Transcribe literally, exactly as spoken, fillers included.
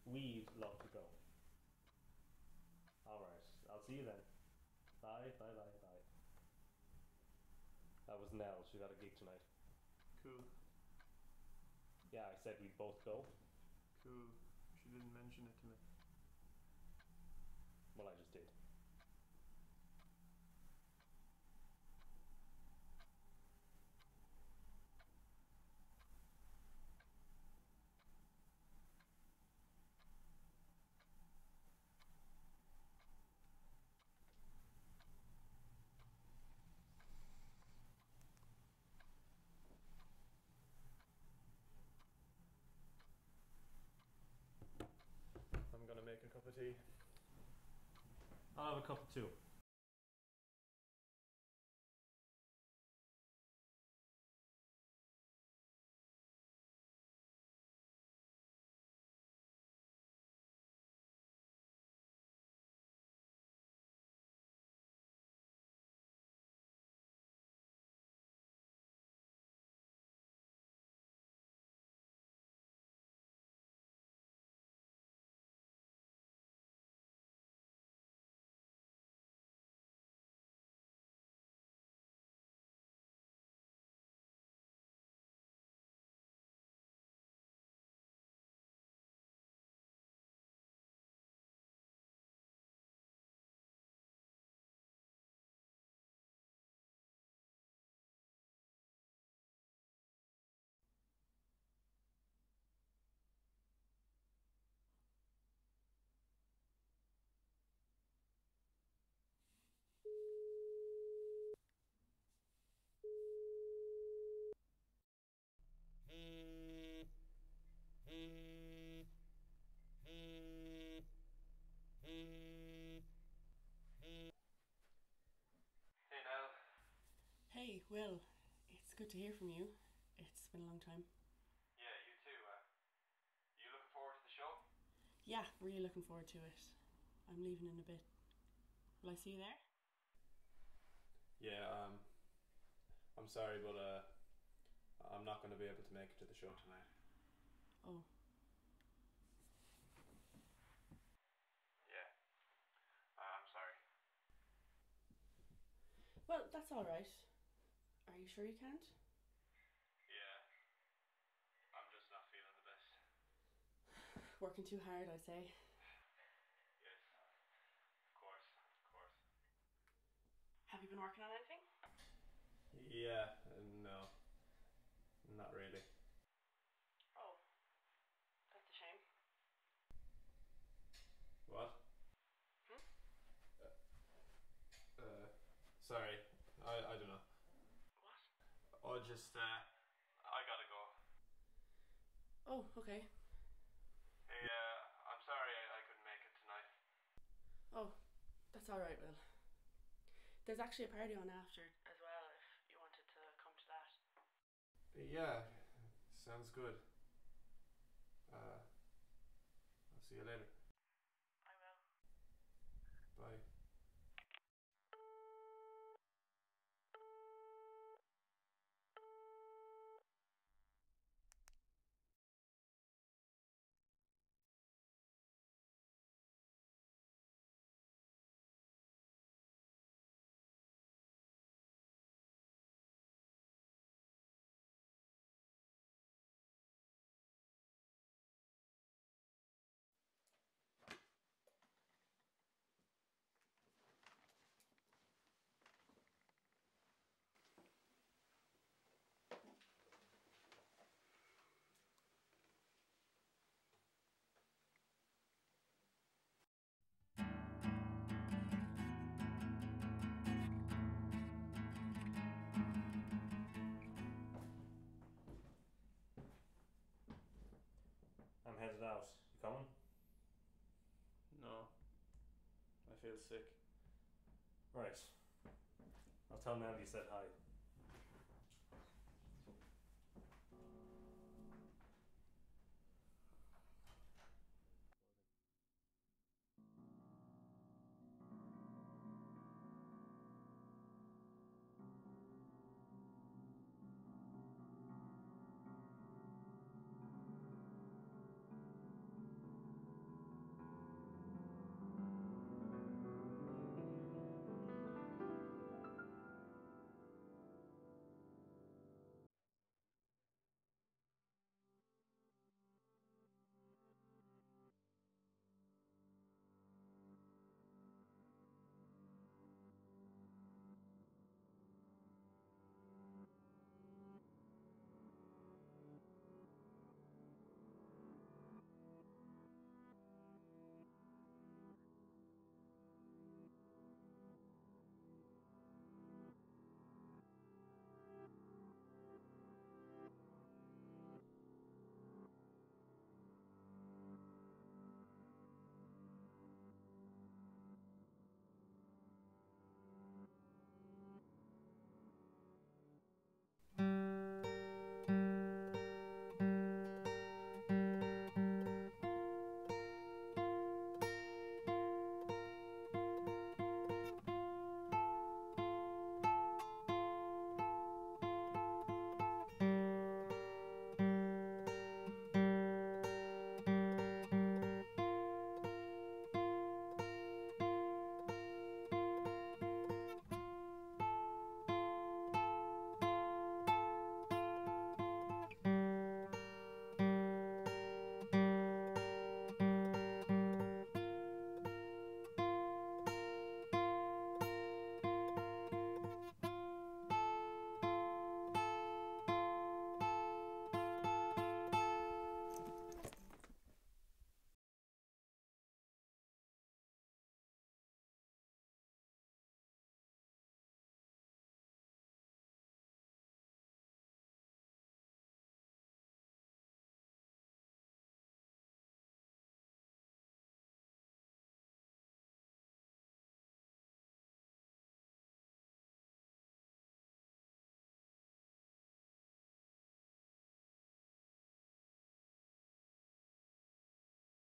We'd love to go. Alright, I'll see you then. Bye, bye, bye, bye. That was Nell, she got a gig tonight. Cool. Yeah, I said we'd both go. Cool. She didn't mention it to me. Well, I just did. I'm gonna make a cup of tea. I'll have a cup too. Hey Nell. Hey, Will. It's good to hear from you. It's been a long time. Yeah, you too. Uh, you looking forward to the show? Yeah, really looking forward to it. I'm leaving in a bit. Will I see you there? Yeah, um, I'm sorry, but uh, I'm not going to be able to make it to the show tonight. Oh. Yeah, uh, I'm sorry. Well, that's alright. Are you sure you can't? Yeah, I'm just not feeling the best. Working too hard, I say. Yes, of course, of course. Have you been working on anything? Yeah, uh, no, not really. Oh. That's a shame. What? Hmm? Uh, sorry, I, I don't know. What? Oh, just, uh, I gotta go. Oh, okay. Hey, uh, I'm sorry I, I couldn't make it tonight. Oh, that's alright, Will. There's actually a party on after as well if you wanted to come to that. Yeah, sounds good. Uh, I'll see you later. I will. Bye. I'm headed out. You coming? No, I feel sick. Right. I'll tell Nell you said hi.